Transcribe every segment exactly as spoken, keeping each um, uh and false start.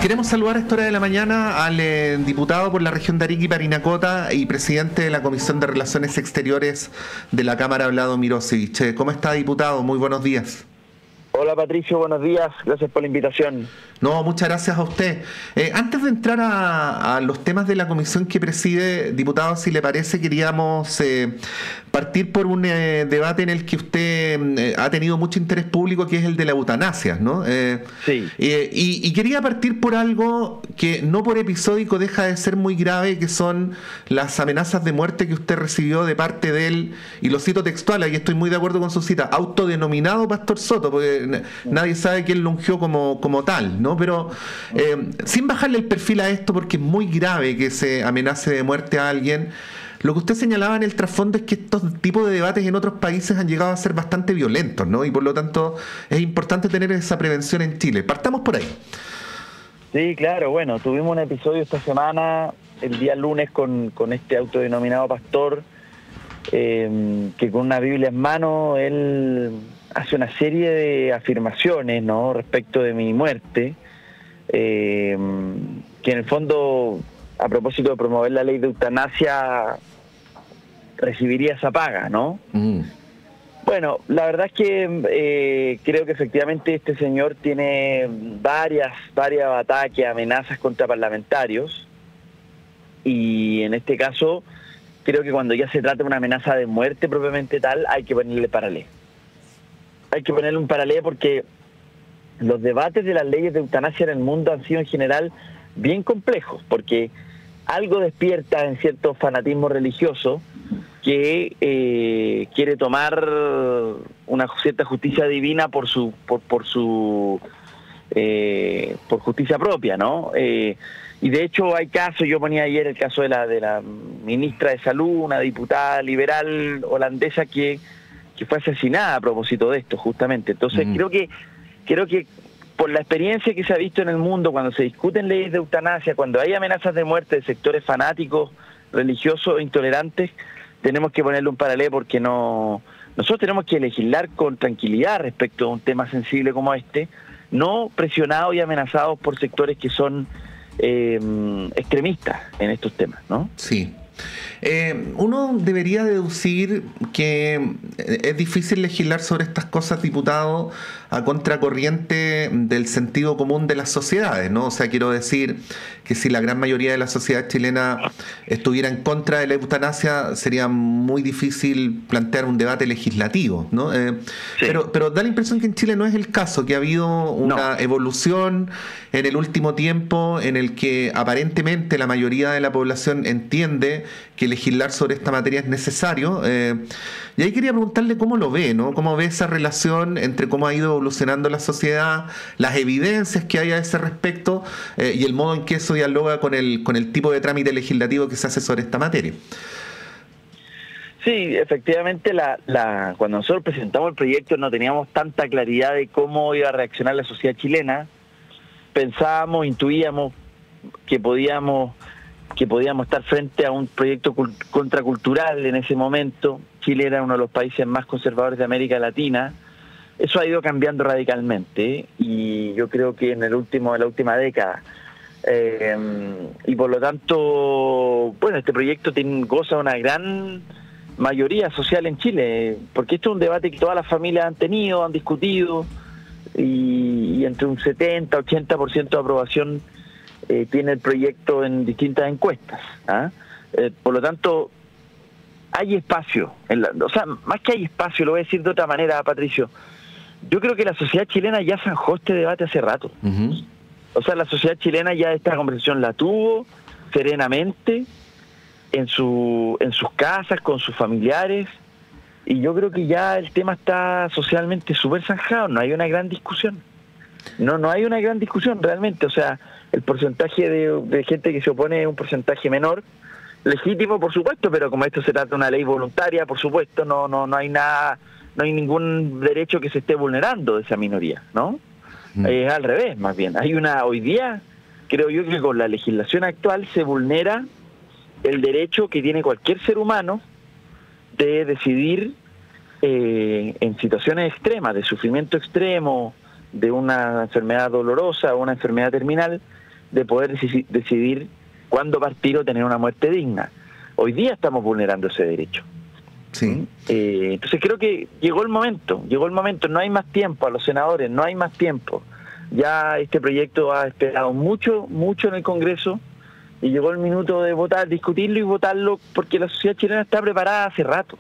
Queremos saludar a esta hora de la mañana al eh, diputado por la región de Arica y Parinacota y presidente de la Comisión de Relaciones Exteriores de la Cámara, Vlado Mirosevic. ¿Cómo está, diputado? Muy buenos días. Hola Patricio, buenos días, gracias por la invitación. No, muchas gracias a usted. Eh, antes de entrar a, a los temas de la comisión que preside, diputado, si le parece, queríamos eh, partir por un eh, debate en el que usted eh, ha tenido mucho interés público, que es el de la eutanasia, ¿no? Eh, sí. Eh, y, y quería partir por algo que no por episódico deja de ser muy grave, que son las amenazas de muerte que usted recibió de parte de él, y lo cito textual, aquí estoy muy de acuerdo con su cita, autodenominado Pastor Soto, porque nadie sabe quién lo ungió como, como tal, ¿no? Pero eh, sin bajarle el perfil a esto, porque es muy grave que se amenace de muerte a alguien, lo que usted señalaba en el trasfondo es que estos tipos de debates en otros países han llegado a ser bastante violentos, ¿no? Y por lo tanto es importante tener esa prevención en Chile. Partamos por ahí. Sí, claro, bueno, tuvimos un episodio esta semana, el día lunes, con, con este autodenominado pastor, eh, que con una Biblia en mano, él hace una serie de afirmaciones, ¿no?, respecto de mi muerte, eh, que en el fondo, a propósito de promover la ley de eutanasia, recibiría esa paga, ¿no? Mm. Bueno, la verdad es que eh, creo que efectivamente este señor tiene varias, varias ataques, amenazas contra parlamentarios, y en este caso creo que cuando ya se trata de una amenaza de muerte propiamente tal, hay que ponerle paralelo. Hay que ponerle un paralelo porque los debates de las leyes de eutanasia en el mundo han sido en general bien complejos, porque algo despierta en cierto fanatismo religioso que eh, quiere tomar una cierta justicia divina por su por, por su eh, por justicia propia, ¿no? Eh, y de hecho hay casos, yo ponía ayer el caso de la de la ministra de Salud, una diputada liberal holandesa que que fue asesinada a propósito de esto, justamente. Entonces, mm. creo que creo que por la experiencia que se ha visto en el mundo, cuando se discuten leyes de eutanasia, cuando hay amenazas de muerte de sectores fanáticos, religiosos, intolerantes, tenemos que ponerle un paralelo porque no nosotros tenemos que legislar con tranquilidad respecto a un tema sensible como este, no presionados y amenazados por sectores que son eh, extremistas en estos temas, ¿no? Sí. Eh, uno debería deducir que es difícil legislar sobre estas cosas, diputado, a contracorriente del sentido común de las sociedades, ¿no? O sea, quiero decir que si la gran mayoría de la sociedad chilena estuviera en contra de la eutanasia, sería muy difícil plantear un debate legislativo, ¿no? Eh, sí. pero, pero da la impresión que en Chile no es el caso, que ha habido una no. evolución en el último tiempo en el que aparentemente la mayoría de la población entiende que legislar sobre esta materia es necesario. Eh, y ahí quería preguntarle cómo lo ve, ¿no? Cómo ve esa relación entre cómo ha ido evolucionando la sociedad, las evidencias que hay a ese respecto eh, y el modo en que eso dialoga con el, con el tipo de trámite legislativo que se hace sobre esta materia. Sí, efectivamente, la, la, cuando nosotros presentamos el proyecto no teníamos tanta claridad de cómo iba a reaccionar la sociedad chilena. Pensábamos, intuíamos que podíamos... que podíamos estar frente a un proyecto contracultural en ese momento. Chile era uno de los países más conservadores de América Latina. Eso ha ido cambiando radicalmente, ¿eh? Y yo creo que en el último, en la última década. Eh, y por lo tanto, bueno, este proyecto tiene, goza de una gran mayoría social en Chile, porque esto es un debate que todas las familias han tenido, han discutido, y, y entre un setenta, ochenta por ciento de aprobación Eh, tiene el proyecto en distintas encuestas, ¿ah? Eh, por lo tanto, hay espacio, en la, o sea, más que hay espacio, lo voy a decir de otra manera, Patricio, yo creo que la sociedad chilena ya zanjó este debate hace rato. Uh-huh. O sea, la sociedad chilena ya esta conversación la tuvo serenamente en, su, en sus casas, con sus familiares, y yo creo que ya el tema está socialmente súper zanjado, no hay una gran discusión. No, no hay una gran discusión realmente, o sea, el porcentaje de, de gente que se opone es un porcentaje menor, legítimo por supuesto, pero como esto se trata de una ley voluntaria, por supuesto, no, no, no hay nada, no hay ningún derecho que se esté vulnerando de esa minoría, ¿no? Mm. Es al revés, más bien. Hay una, hoy día, creo yo que con la legislación actual se vulnera el derecho que tiene cualquier ser humano de decidir eh, en situaciones extremas, de sufrimiento extremo, de una enfermedad dolorosa o una enfermedad terminal, de poder deci- decidir cuándo partir o tener una muerte digna. Hoy día estamos vulnerando ese derecho. Sí. Eh, entonces creo que llegó el momento, llegó el momento, no hay más tiempo a los senadores, no hay más tiempo. Ya este proyecto ha esperado mucho, mucho en el Congreso y llegó el minuto de votar, discutirlo y votarlo porque la sociedad chilena está preparada hace rato.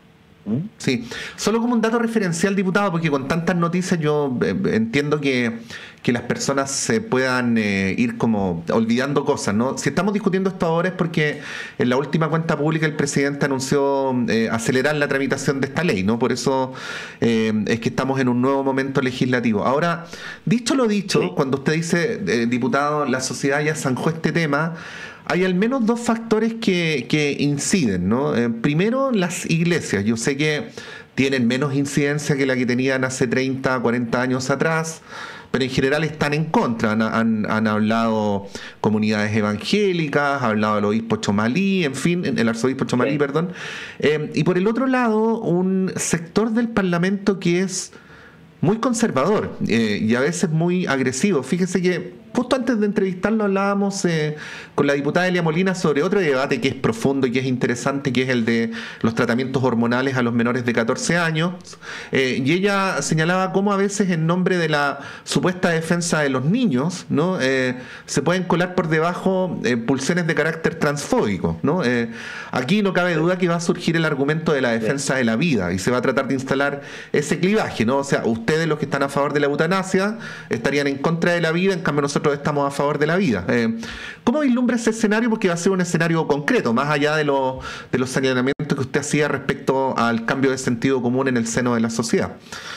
Sí, solo como un dato referencial, diputado, porque con tantas noticias yo eh, entiendo que, que las personas se puedan eh, ir como olvidando cosas, ¿no? Si estamos discutiendo esto ahora es porque en la última cuenta pública el presidente anunció eh, acelerar la tramitación de esta ley, ¿no? Por eso eh, es que estamos en un nuevo momento legislativo. Ahora, dicho lo dicho, sí. Cuando usted dice, eh, diputado, la sociedad ya zanjó este tema, hay al menos dos factores que, que inciden, ¿no? Eh, primero, las iglesias. Yo sé que tienen menos incidencia que la que tenían hace treinta, cuarenta años atrás, pero en general están en contra. Han, han, han hablado comunidades evangélicas, ha hablado el obispo Chomalí, en fin, el arzobispo Chomalí, sí. perdón. Eh, y por el otro lado, un sector del Parlamento que es muy conservador eh, y a veces muy agresivo. Fíjese que justo antes de entrevistarlo hablábamos eh, con la diputada Elia Molina sobre otro debate que es profundo y que es interesante, que es el de los tratamientos hormonales a los menores de catorce años. Eh, y ella señalaba cómo a veces en nombre de la supuesta defensa de los niños, ¿no? Eh, se pueden colar por debajo eh, pulsiones de carácter transfóbico, ¿no? Eh, aquí no cabe duda que va a surgir el argumento de la defensa de la vida y se va a tratar de instalar ese clivaje, ¿no? O sea, ustedes los que están a favor de la eutanasia estarían en contra de la vida, en cambio nosotros estamos a favor de la vida. Eh, ¿Cómo vislumbra ese escenario? Porque va a ser un escenario concreto, más allá de, lo, de los señalamientos que usted hacía respecto al cambio de sentido común en el seno de la sociedad.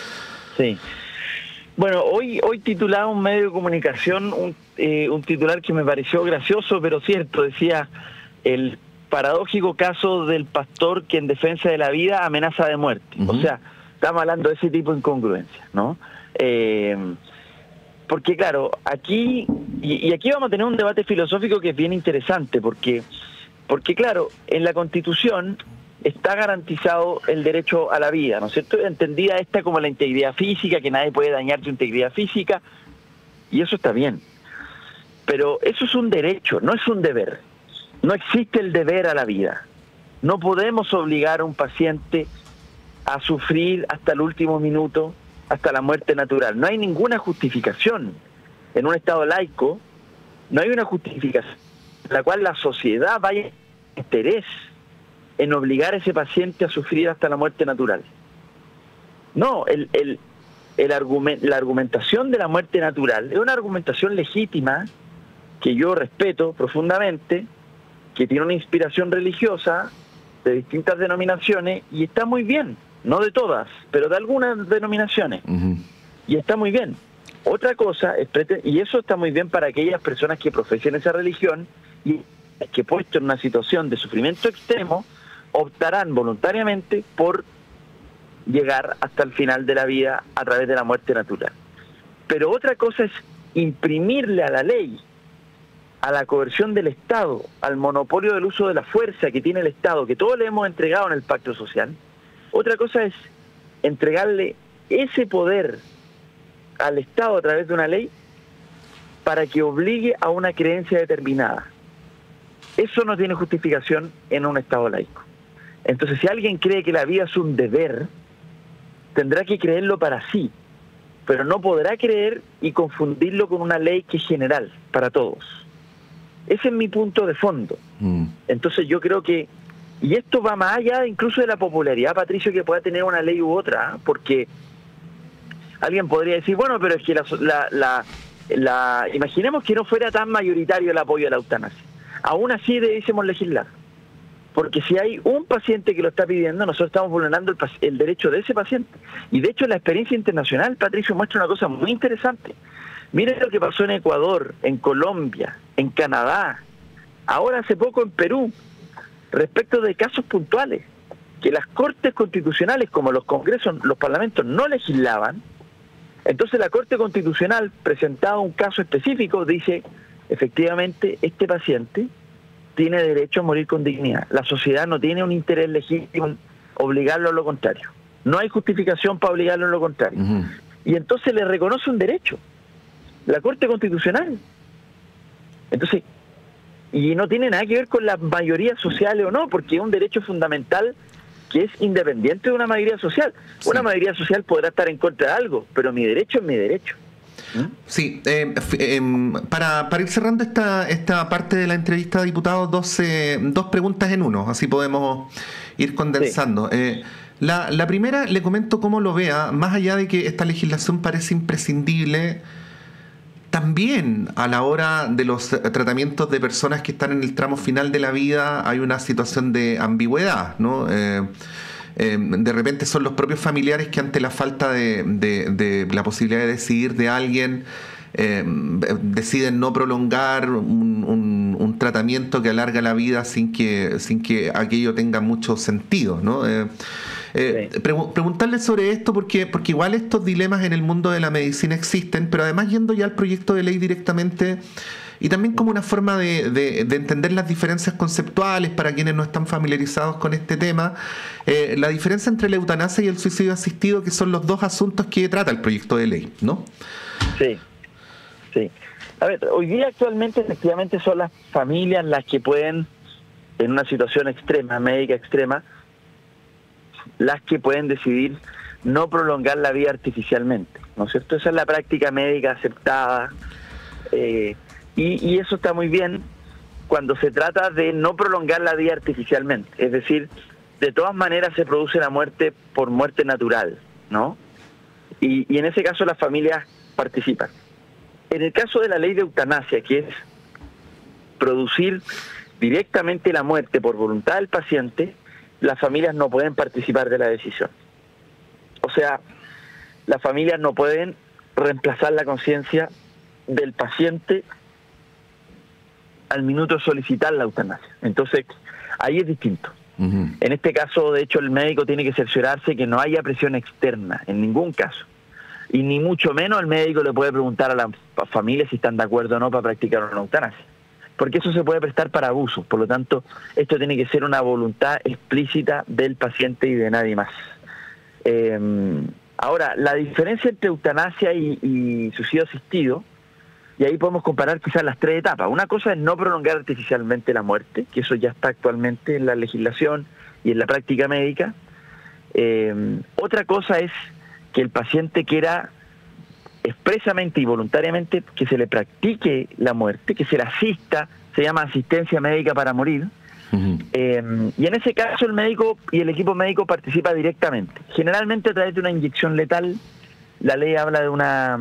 Sí. Bueno, hoy hoy titulaba un medio de comunicación un, eh, un titular que me pareció gracioso, pero cierto. Decía, el paradójico caso del pastor que en defensa de la vida amenaza de muerte. Uh-huh. O sea, estamos hablando de ese tipo de incongruencias, ¿no? Eh... Porque claro, aquí, y, y aquí vamos a tener un debate filosófico que es bien interesante, porque, porque claro, en la Constitución está garantizado el derecho a la vida, ¿no es cierto? Entendida esta como la integridad física, que nadie puede dañar tu integridad física, y eso está bien. Pero eso es un derecho, no es un deber. No existe el deber a la vida. No podemos obligar a un paciente a sufrir hasta el último minuto, hasta la muerte natural. No hay ninguna justificación en un Estado laico, no hay una justificación en la cual la sociedad vaya a interés en obligar a ese paciente a sufrir hasta la muerte natural. No, el, el, el argument, la argumentación de la muerte natural es una argumentación legítima que yo respeto profundamente, que tiene una inspiración religiosa de distintas denominaciones y está muy bien. No de todas, pero de algunas denominaciones. Uh-huh. Y está muy bien. Otra cosa, es prete- y eso está muy bien para aquellas personas que profesen esa religión y que puesto en una situación de sufrimiento extremo, optarán voluntariamente por llegar hasta el final de la vida a través de la muerte natural. Pero otra cosa es imprimirle a la ley, a la coerción del Estado, al monopolio del uso de la fuerza que tiene el Estado, que todos le hemos entregado en el pacto social. Otra cosa es entregarle ese poder al Estado a través de una ley para que obligue a una creencia determinada. Eso no tiene justificación en un Estado laico. Entonces, si alguien cree que la vida es un deber, tendrá que creerlo para sí, pero no podrá creer y confundirlo con una ley que es general para todos. Ese es mi punto de fondo. Mm. Entonces yo creo que y esto va más allá incluso de la popularidad, Patricio, que pueda tener una ley u otra, porque alguien podría decir, bueno, pero es que la, la, la, la imaginemos que no fuera tan mayoritario el apoyo a la eutanasia. Aún así debiésemos legislar, porque si hay un paciente que lo está pidiendo, nosotros estamos vulnerando el, el derecho de ese paciente. Y de hecho la experiencia internacional, Patricio, muestra una cosa muy interesante. Miren lo que pasó en Ecuador, en Colombia, en Canadá, ahora hace poco en Perú, respecto de casos puntuales, que las cortes constitucionales, como los congresos, los parlamentos no legislaban. Entonces la Corte Constitucional, presentado un caso específico, dice, efectivamente, este paciente tiene derecho a morir con dignidad. La sociedad no tiene un interés legítimo en obligarlo a lo contrario. No hay justificación para obligarlo a lo contrario. Uh-huh. Y entonces le reconoce un derecho. La Corte Constitucional. Entonces, y no tiene nada que ver con las mayorías sociales o no, porque es un derecho fundamental que es independiente de una mayoría social. Sí. Una mayoría social podrá estar en contra de algo, pero mi derecho es mi derecho. Sí, eh, eh, para, para ir cerrando esta, esta parte de la entrevista, diputado, dos, eh, dos preguntas en uno, así podemos ir condensando. Sí. Eh, la, la primera, le comento cómo lo vea, más allá de que esta legislación parece imprescindible, también a la hora de los tratamientos de personas que están en el tramo final de la vida hay una situación de ambigüedad, ¿no? Eh, Eh, de repente son los propios familiares que ante la falta de, de, de la posibilidad de decidir de alguien eh, deciden no prolongar un, un, un tratamiento que alarga la vida sin que, sin que aquello tenga mucho sentido, ¿no? Eh, eh, sí. pregu- preguntarle sobre esto porque, porque igual estos dilemas en el mundo de la medicina existen, pero además yendo ya al proyecto de ley directamente, y también como una forma de, de, de entender las diferencias conceptuales para quienes no están familiarizados con este tema, eh, la diferencia entre la eutanasia y el suicidio asistido, que son los dos asuntos que trata el proyecto de ley, ¿no? Sí, sí. A ver, hoy día actualmente efectivamente son las familias las que pueden, en una situación extrema, médica extrema, las que pueden decidir no prolongar la vida artificialmente, ¿no es cierto? Esa es la práctica médica aceptada, eh, Y, y eso está muy bien cuando se trata de no prolongar la vida artificialmente. Es decir, de todas maneras se produce la muerte por muerte natural, ¿no? Y, y en ese caso las familias participan. En el caso de la ley de eutanasia, que es producir directamente la muerte por voluntad del paciente, las familias no pueden participar de la decisión. O sea, las familias no pueden reemplazar la conciencia del paciente al minuto de solicitar la eutanasia. Entonces, ahí es distinto. Uh-huh. En este caso, de hecho, el médico tiene que cerciorarse que no haya presión externa, en ningún caso. Y ni mucho menos el médico le puede preguntar a la familia si están de acuerdo o no para practicar una eutanasia. Porque eso se puede prestar para abusos. Por lo tanto, esto tiene que ser una voluntad explícita del paciente y de nadie más. Eh, ahora, la diferencia entre eutanasia y, y suicidio asistido, y ahí podemos comparar quizás las tres etapas. Una cosa es no prolongar artificialmente la muerte, que eso ya está actualmente en la legislación y en la práctica médica. Eh, otra cosa es que el paciente quiera expresamente y voluntariamente que se le practique la muerte, que se le asista, se llama asistencia médica para morir. Uh-huh. Eh, y en ese caso el médico y el equipo médico participa directamente, generalmente a través de una inyección letal. La ley habla de una,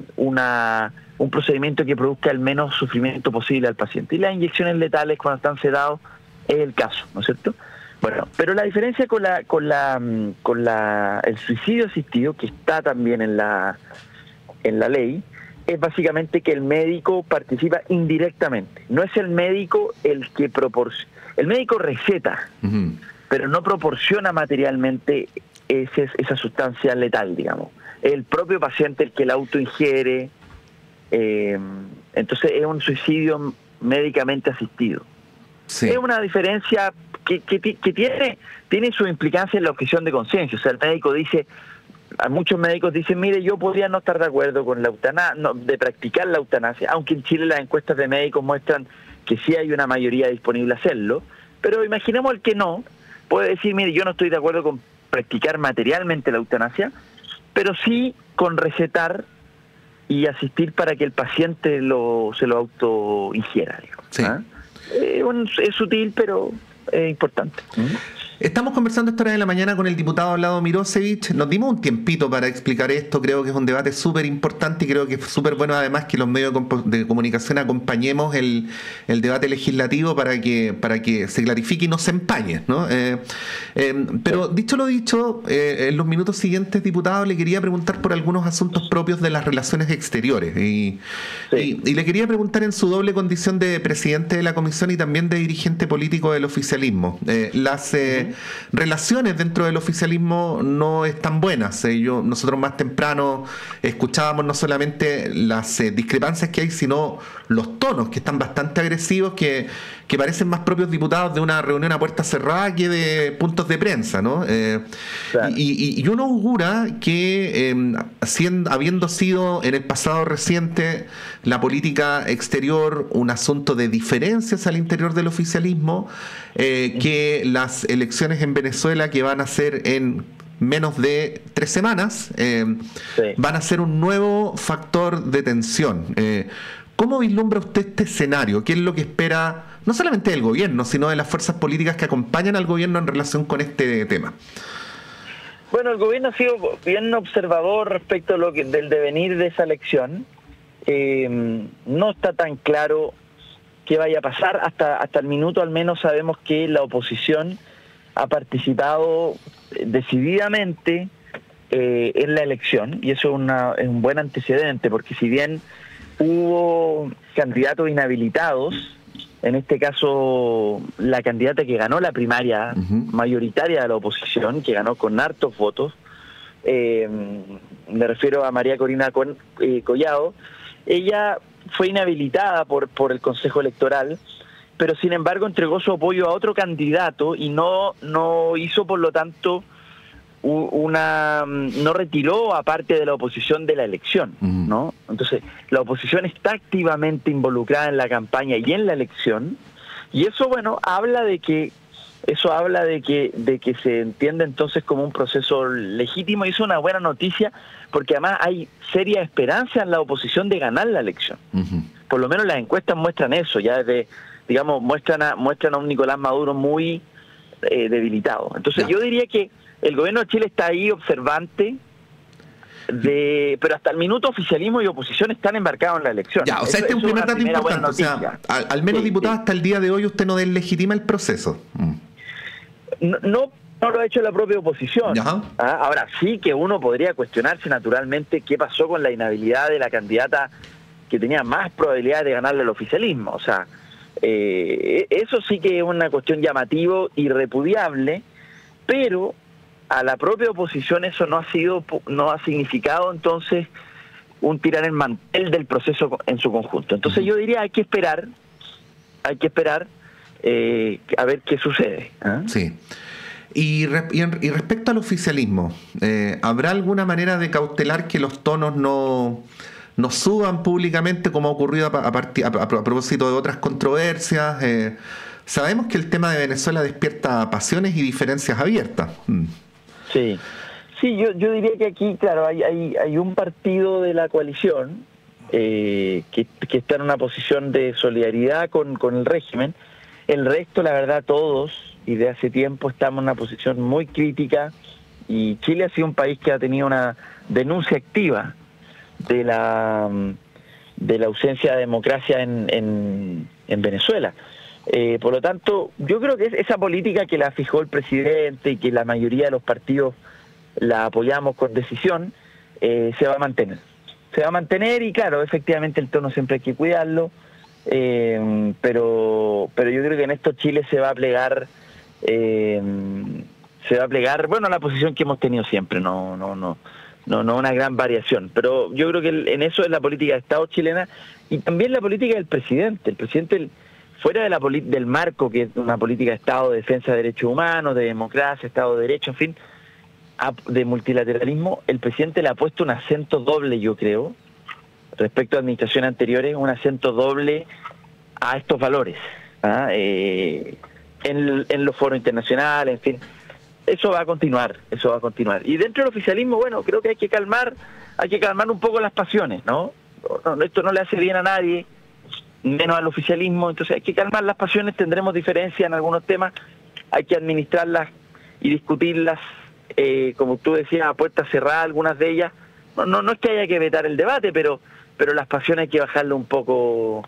una un procedimiento que produzca el menos sufrimiento posible al paciente. Y las inyecciones letales cuando están sedados es el caso, ¿no es cierto? Bueno, pero la diferencia con la con la con la el suicidio asistido, que está también en la en la ley, es básicamente que el médico participa indirectamente. No es el médico el que proporciona, el médico receta, uh-huh. pero no proporciona materialmente ese, esa sustancia letal, digamos. El propio paciente el que la autoingiere. Eh, entonces es un suicidio médicamente asistido. Sí. Es una diferencia que, que, que tiene tiene su implicancia en la objeción de conciencia. O sea, el médico dice, a muchos médicos dicen, mire, yo podría no estar de acuerdo con la eutanasia, no, de practicar la eutanasia, aunque en Chile las encuestas de médicos muestran que sí hay una mayoría disponible a hacerlo, pero imaginemos el que no, puede decir, mire, yo no estoy de acuerdo con practicar materialmente la eutanasia, pero sí con recetar y asistir para que el paciente lo se lo autoingiera. Sí. ¿Ah? Eh, un, es sutil, pero es importante. ¿Mm? Estamos conversando esta hora de la mañana con el diputado Vlado Mirosevich. Nos dimos un tiempito para explicar esto. Creo que es un debate súper importante y creo que es súper bueno además que los medios de comunicación acompañemos el, el debate legislativo para que para que se clarifique y no se empañe, ¿no? Eh, eh, pero dicho lo dicho, eh, en los minutos siguientes, diputado, le quería preguntar por algunos asuntos propios de las relaciones exteriores. Y, sí. y, y le quería preguntar en su doble condición de presidente de la comisión y también de dirigente político del oficialismo. Eh, las... Eh, de relaciones dentro del oficialismo no están buenas. Eh, yo, nosotros más temprano escuchábamos no solamente las eh, discrepancias que hay, sino los tonos que están bastante agresivos, que, que parecen más propios diputados de una reunión a puerta cerrada que de puntos de prensa, ¿no? Eh, claro. y, y, y uno augura que, eh, siendo, habiendo sido en el pasado reciente la política exterior un asunto de diferencias al interior del oficialismo, eh, que las elecciones en Venezuela, que van a ser en menos de tres semanas, eh, sí. van a ser un nuevo factor de tensión. Eh, ¿Cómo vislumbra usted este escenario? ¿Qué es lo que espera, no solamente del gobierno, sino de las fuerzas políticas que acompañan al gobierno en relación con este tema? Bueno, el gobierno ha sido bien observador respecto a lo que, del devenir de esa elección. Eh, no está tan claro qué vaya a pasar. Hasta, hasta el minuto al menos sabemos que la oposición ha participado decididamente eh, en la elección, y eso es, una, es un buen antecedente, porque si bien hubo candidatos inhabilitados, en este caso la candidata que ganó la primaria uh-huh. mayoritaria de la oposición, que ganó con hartos votos, eh, me refiero a María Corina Collado, ella fue inhabilitada por, por el Consejo Electoral, pero sin embargo entregó su apoyo a otro candidato y no, no hizo, por lo tanto, una no retiró a parte de la oposición de la elección, ¿no? Entonces, la oposición está activamente involucrada en la campaña y en la elección, y eso, bueno, habla de que eso habla de que de que se entiende entonces como un proceso legítimo, y es una buena noticia, porque además hay seria esperanza en la oposición de ganar la elección. Uh-huh. Por lo menos las encuestas muestran eso, ya desde, digamos, muestran a, muestran a un Nicolás Maduro muy eh, debilitado. Entonces, yeah. yo diría que el gobierno de Chile está ahí observante, de, pero hasta el minuto oficialismo y oposición están embarcados en la elección. Ya, o sea, eso, este es un primer dato importante. O sea, al, al menos, sí, diputado, sí. hasta el día de hoy usted no deslegitima el proceso. Mm. No, no, no lo ha hecho la propia oposición. ¿Ah? Ahora, sí que uno podría cuestionarse naturalmente qué pasó con la inhabilidad de la candidata que tenía más probabilidades de ganarle al oficialismo. O sea, eh, eso sí que es una cuestión llamativa y repudiable, pero a la propia oposición eso no ha sido, no ha significado entonces un tirar el mantel del proceso en su conjunto. Entonces yo diría hay que esperar, hay que esperar eh, a ver qué sucede. ¿eh? Sí. Y, re, y, en, y respecto al oficialismo, eh, ¿habrá alguna manera de cautelar que los tonos no, no suban públicamente, como ha ocurrido a, a, part, a, a propósito de otras controversias? Eh, sabemos que el tema de Venezuela despierta pasiones y diferencias abiertas. Mm. Sí, sí, yo, yo diría que aquí, claro, hay, hay, hay un partido de la coalición eh, que, que está en una posición de solidaridad con, con el régimen. El resto, la verdad, todos, y de hace tiempo, estamos en una posición muy crítica, y Chile ha sido un país que ha tenido una denuncia activa de la, de la ausencia de democracia en, en, en Venezuela. Eh, por lo tanto, yo creo que es esa política que la fijó el presidente y que la mayoría de los partidos la apoyamos con decisión, eh, se va a mantener. Se va a mantener y claro, efectivamente el tono siempre hay que cuidarlo, eh, pero pero yo creo que en esto Chile se va a plegar, eh, se va a plegar, bueno, a la posición que hemos tenido siempre, no no no no no una gran variación, pero yo creo que en eso es la política de Estado chilena y también la política del presidente. El presidente el, fuera de la del marco que es una política de Estado, de defensa de derechos humanos, de democracia, Estado de Derecho, en fin, de multilateralismo, el presidente le ha puesto un acento doble, yo creo, respecto a administraciones anteriores, un acento doble a estos valores, ¿ah? eh, en, en los foros internacionales, en fin. Eso va a continuar, eso va a continuar. Y dentro del oficialismo, bueno, creo que hay que calmar, hay que calmar un poco las pasiones, ¿no? no esto no le hace bien a nadie, menos al oficialismo, entonces hay que calmar las pasiones, tendremos diferencias en algunos temas, hay que administrarlas y discutirlas, eh, como tú decías, a puerta cerrada, algunas de ellas. No, no, no es que haya que vetar el debate, pero, pero las pasiones hay que bajarlo un poco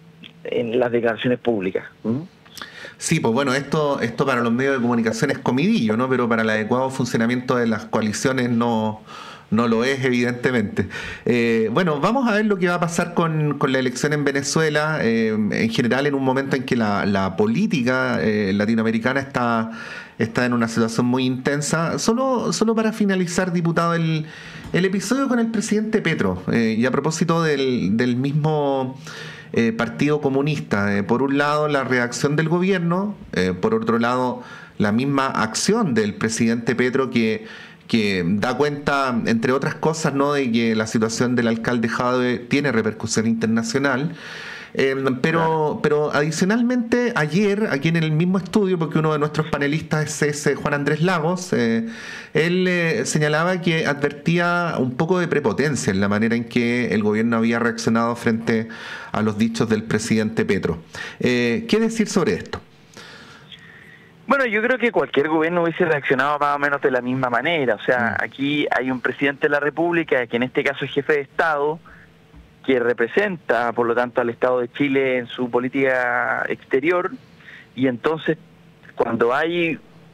en las declaraciones públicas. ¿Mm? Sí, pues bueno, esto esto para los medios de comunicación es comidillo, ¿no? Pero para el adecuado funcionamiento de las coaliciones no, no lo es, evidentemente. Eh, bueno, vamos a ver lo que va a pasar con, con la elección en Venezuela, eh, en general en un momento en que la, la política eh, latinoamericana está, está en una situación muy intensa. Solo, solo para finalizar, diputado, el, el episodio con el presidente Petro, eh, y a propósito del, del mismo... Eh, Partido Comunista. Eh, por un lado, la reacción del gobierno, eh, por otro lado, la misma acción del presidente Petro que, que da cuenta, entre otras cosas, ¿no?, de que la situación del alcalde Jadwe tiene repercusión internacional. Eh, pero, pero adicionalmente, ayer, aquí en el mismo estudio, porque uno de nuestros panelistas es, es Juan Andrés Lagos, eh, él eh, señalaba que advertía un poco de prepotencia en la manera en que el gobierno había reaccionado frente a los dichos del presidente Petro. Eh, ¿Qué decir sobre esto? Bueno, yo creo que cualquier gobierno hubiese reaccionado más o menos de la misma manera. O sea, aquí hay un presidente de la República, que en este caso es jefe de Estado, que representa, por lo tanto, al Estado de Chile en su política exterior, y entonces cuando hay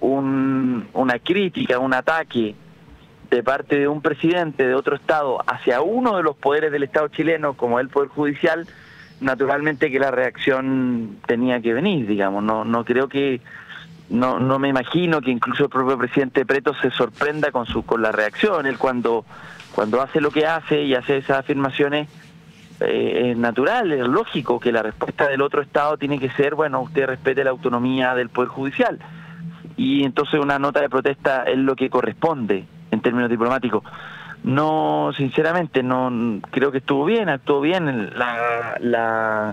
un, una crítica, un ataque de parte de un presidente de otro Estado hacia uno de los poderes del Estado chileno, como el Poder Judicial, naturalmente que la reacción tenía que venir, digamos. No, no creo que, no, no me imagino que incluso el propio presidente Petro se sorprenda con su, con la reacción. Él cuando, cuando hace lo que hace y hace esas afirmaciones, Eh, es natural, es lógico que la respuesta del otro Estado tiene que ser, bueno, usted respete la autonomía del Poder Judicial. Y entonces una nota de protesta es lo que corresponde en términos diplomáticos. No, sinceramente, no creo que estuvo bien, actuó bien la, la,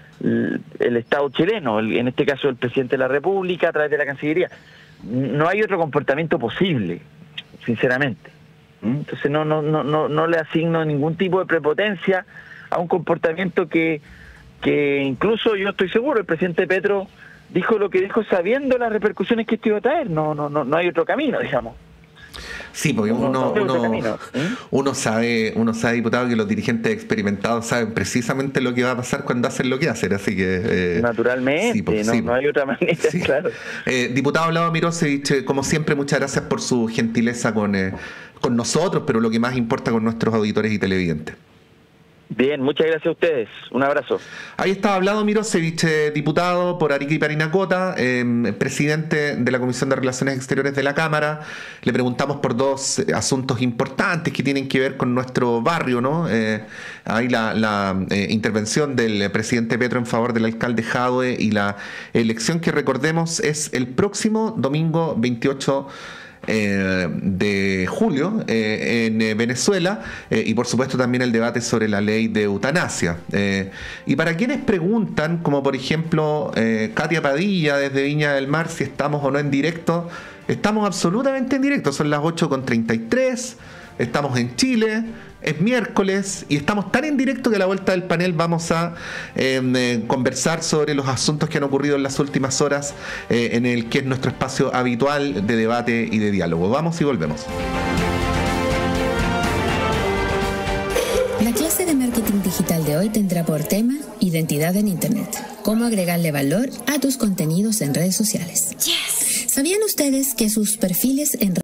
el Estado chileno, el, en este caso el presidente de la República a través de la Cancillería. No hay otro comportamiento posible, sinceramente. Entonces no, no, no, no, no le asigno ningún tipo de prepotencia a un comportamiento que, que incluso yo estoy seguro, el presidente Petro dijo lo que dijo sabiendo las repercusiones que esto iba a traer. No, no, no, no hay otro camino, digamos. Sí, porque uno, no, no uno, ¿eh? uno sabe, uno sabe, diputado, que los dirigentes experimentados saben precisamente lo que va a pasar cuando hacen lo que hacen, así que... Eh, Naturalmente, sí, pues, no, sí, no hay otra manera, sí. Claro. Eh, diputado Vlado Mirosevich, como siempre, muchas gracias por su gentileza con, eh, con nosotros, pero lo que más importa, con nuestros auditores y televidentes. Bien, muchas gracias a ustedes. Un abrazo. Ahí estaba Vlado Mirosevich, eh, diputado por Arica y Parinacota, eh, presidente de la Comisión de Relaciones Exteriores de la Cámara. Le preguntamos por dos eh, asuntos importantes que tienen que ver con nuestro barrio, ¿no? Eh, ahí la, la eh, intervención del presidente Petro en favor del alcalde Jadwe y la elección que, recordemos, es el próximo domingo veintiocho Eh, de julio eh, en eh, Venezuela, eh, y por supuesto también el debate sobre la ley de eutanasia. Eh, y para quienes preguntan, como por ejemplo eh, Katia Padilla desde Viña del Mar, si estamos o no en directo, estamos absolutamente en directo. Son las ocho con treinta y tres, estamos en Chile, es miércoles y estamos tan en directo que a la vuelta del panel vamos a eh, eh, conversar sobre los asuntos que han ocurrido en las últimas horas, eh, en el que es nuestro espacio habitual de debate y de diálogo. Vamos y volvemos. La clase de marketing digital de hoy tendrá por tema identidad en Internet. Cómo agregarle valor a tus contenidos en redes sociales. Yes. ¿Sabían ustedes que sus perfiles en